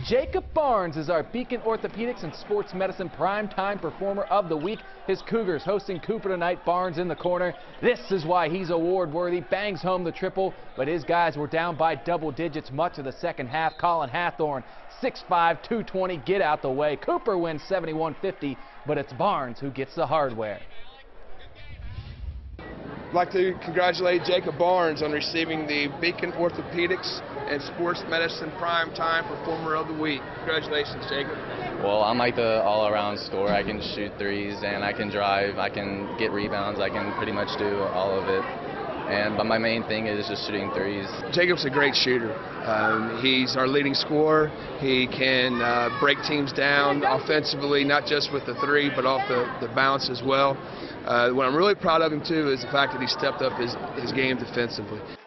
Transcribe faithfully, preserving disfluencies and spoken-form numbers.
Jacob Barnes is our Beacon Orthopedics and Sports Medicine Primetime Performer of the Week. His Cougars hosting Cooper tonight. Barnes in the corner. This is why he's award-worthy. Bangs home the triple, but his guys were down by double digits much of the second half. Colin Hathorn, six five, two twenty, get out the way. Cooper wins seventy-one fifty, but it's Barnes who gets the hardware. I'd like to congratulate Jacob Barnes on receiving the Beacon Orthopaedics and Sports Medicine Primetime Performer of the Week. Congratulations, Jacob. Well, I'm like the all-around scorer. I can shoot threes and I can drive, I can get rebounds, I can pretty much do all of it. And but my main thing is just shooting threes. Jacob's a great shooter. Um, he's our leading scorer. He can uh, break teams down offensively, not just with the three, but off the, the bounce as well. Uh, what I'm really proud of him, too, is the fact that he stepped up his, his game defensively.